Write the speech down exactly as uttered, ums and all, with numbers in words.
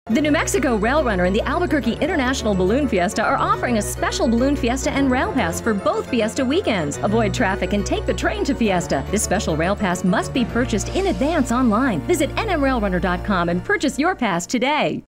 The New Mexico Rail Runner and the Albuquerque International Balloon Fiesta are offering a special Balloon Fiesta and Rail Pass for both Fiesta weekends. Avoid traffic and take the train to Fiesta. This special Rail Pass must be purchased in advance online. Visit N M rail runner dot com and purchase your pass today.